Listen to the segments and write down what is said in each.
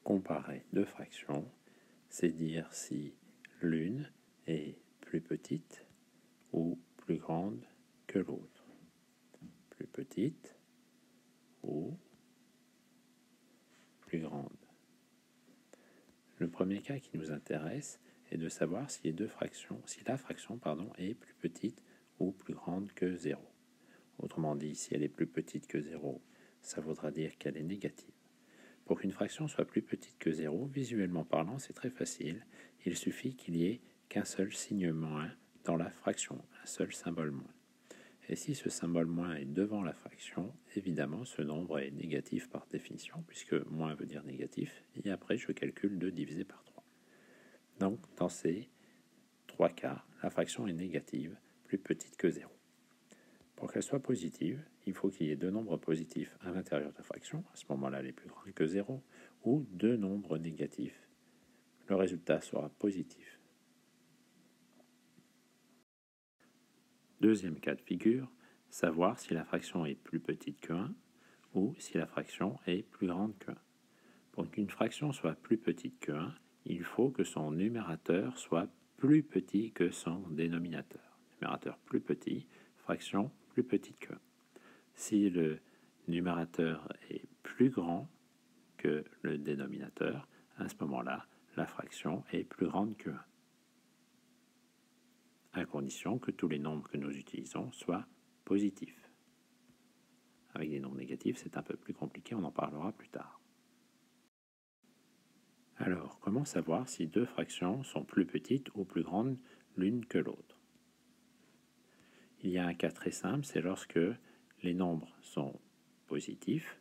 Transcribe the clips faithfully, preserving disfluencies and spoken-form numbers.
comparer deux fractions, c'est dire si l'une est plus petite ou plus grande que l'autre. Plus petite ou plus grande. Le premier cas qui nous intéresse est de savoir si les deux fractions, si la fraction pardon, est plus petite ou plus grande que zéro. Autrement dit, si elle est plus petite que zéro, ça voudra dire qu'elle est négative. Pour qu'une fraction soit plus petite que zéro, visuellement parlant, c'est très facile. Il suffit qu'il y ait qu'un seul signe moins dans la fraction, un seul symbole moins. Et si ce symbole moins est devant la fraction, évidemment, ce nombre est négatif par définition, puisque moins veut dire négatif, et après je calcule deux divisé par trois. Donc, dans ces trois cas, la fraction est négative, plus petite que zéro. Pour qu'elle soit positive, il faut qu'il y ait deux nombres positifs à l'intérieur de la fraction, à ce moment-là elle est plus grande que zéro, ou deux nombres négatifs. Le résultat sera positif. Deuxième cas de figure, savoir si la fraction est plus petite que un ou si la fraction est plus grande que un. Pour qu'une fraction soit plus petite que un, il faut que son numérateur soit plus petit que son dénominateur. Numérateur plus petit, fraction plus petite que un. Si le numérateur est plus grand que le dénominateur, à ce moment-là, la fraction est plus grande que un. À condition que tous les nombres que nous utilisons soient positifs. Avec des nombres négatifs, c'est un peu plus compliqué, on en parlera plus tard. Alors, comment savoir si deux fractions sont plus petites ou plus grandes l'une que l'autre? Il y a un cas très simple, c'est lorsque les nombres sont positifs,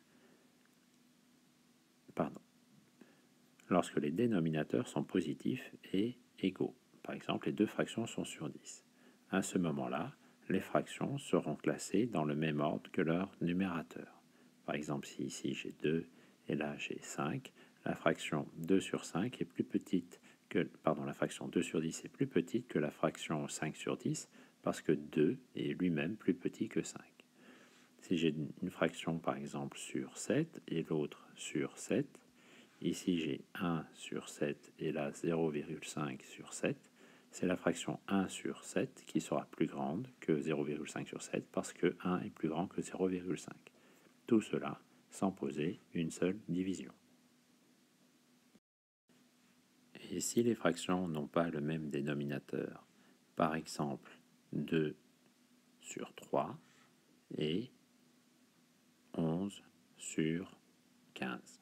pardon, lorsque les dénominateurs sont positifs et égaux. Par exemple, les deux fractions sont sur dix. À ce moment-là, les fractions seront classées dans le même ordre que leur numérateur. Par exemple, si ici j'ai deux et là j'ai cinq, la fraction deux sur cinq est plus petite que, pardon, la fraction deux sur dix est plus petite que la fraction cinq sur dix parce que deux est lui-même plus petit que cinq. Si j'ai une fraction par exemple sur sept et l'autre sur sept, ici j'ai un sur sept et là zéro virgule cinq sur sept, c'est la fraction un sur sept qui sera plus grande que zéro virgule cinq sur sept parce que un est plus grand que zéro virgule cinq. Tout cela sans poser une seule division. Et si les fractions n'ont pas le même dénominateur, par exemple deux sur trois et onze sur quinze,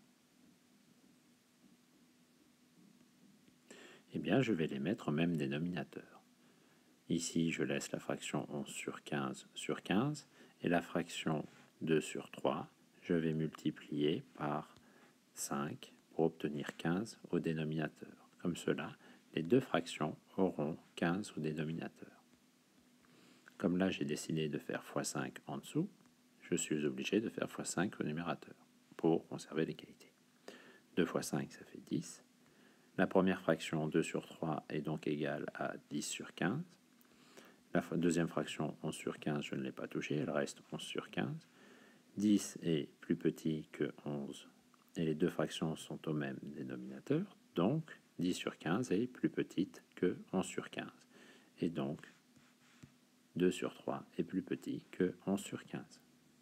eh bien je vais les mettre au même dénominateur. Ici, je laisse la fraction onze sur quinze sur quinze, et la fraction deux sur trois, je vais multiplier par cinq pour obtenir quinze au dénominateur. Comme cela, les deux fractions auront quinze au dénominateur. Comme là, j'ai décidé de faire fois cinq en dessous, je suis obligé de faire fois cinq au numérateur pour conserver l'égalité. deux fois cinq, ça fait dix. La première fraction, deux sur trois, est donc égale à dix sur quinze. La deuxième fraction, onze sur quinze, je ne l'ai pas touchée, elle reste onze sur quinze. dix est plus petit que onze, et les deux fractions sont au même dénominateur, donc dix sur quinze est plus petite que onze sur quinze. Et donc, deux sur trois est plus petit que onze sur quinze.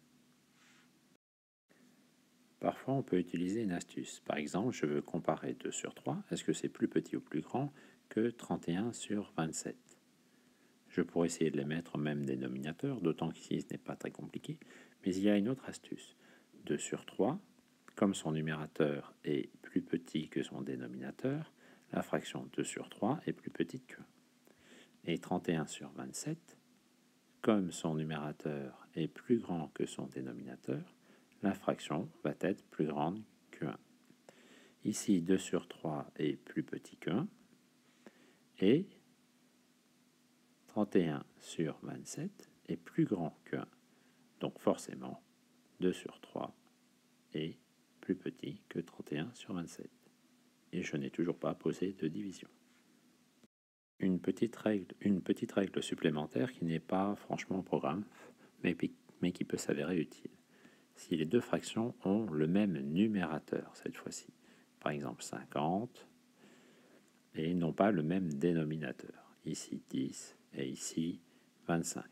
Parfois, on peut utiliser une astuce. Par exemple, je veux comparer deux sur trois. Est-ce que c'est plus petit ou plus grand que trente et un sur vingt-sept? Je pourrais essayer de les mettre au même dénominateur, d'autant qu'ici ce n'est pas très compliqué. Mais il y a une autre astuce. deux sur trois, comme son numérateur est plus petit que son dénominateur, la fraction deux sur trois est plus petite que un. Et trente et un sur vingt-sept, comme son numérateur est plus grand que son dénominateur, la fraction va être plus grande que un. Ici, deux sur trois est plus petit que un, et trente et un sur vingt-sept est plus grand que un. Donc forcément, deux sur trois est plus petit que trente et un sur vingt-sept. Et je n'ai toujours pas posé de division. Une petite règle, une petite règle supplémentaire qui n'est pas franchement au programme, mais, mais qui peut s'avérer utile. Si les deux fractions ont le même numérateur cette fois-ci. par exemple cinquante, et non pas le même dénominateur. Ici dix et ici vingt-cinq.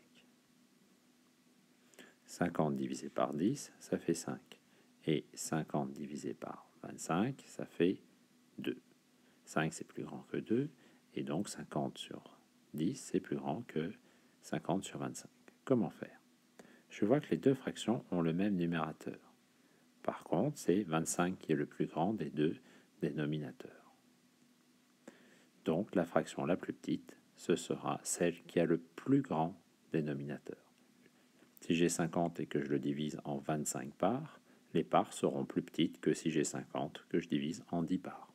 cinquante divisé par dix, ça fait cinq. Et cinquante divisé par vingt-cinq, ça fait deux. cinq, c'est plus grand que deux, et donc cinquante sur dix, c'est plus grand que cinquante sur vingt-cinq. Comment faire? Je vois que les deux fractions ont le même numérateur. Par contre, c'est vingt-cinq qui est le plus grand des deux dénominateurs. Donc, la fraction la plus petite, ce sera celle qui a le plus grand dénominateur. Si j'ai cinquante et que je le divise en vingt-cinq parts, les parts seront plus petites que si j'ai cinquante que je divise en dix parts.